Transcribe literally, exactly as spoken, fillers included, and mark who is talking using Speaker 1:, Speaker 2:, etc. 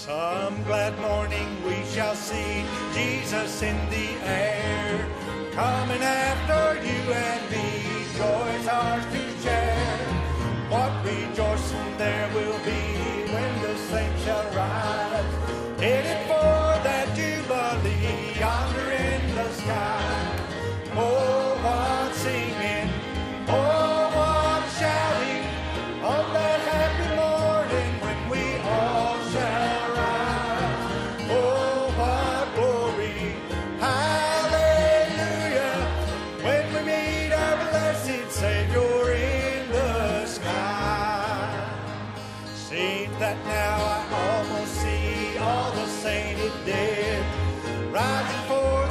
Speaker 1: Some glad morning we shall see Jesus in the air, coming after you and me, joy's ours to share. What rejoicing there will be when the saints shall rise, headed for that jubilee yonder in the sky. Oh, what singing, oh, what shouting on that happy morning when we all shall rise. Oh, what glory, hallelujah, when we meet our blessed Savior in the sky. See that now I almost see all the sainted dead rising for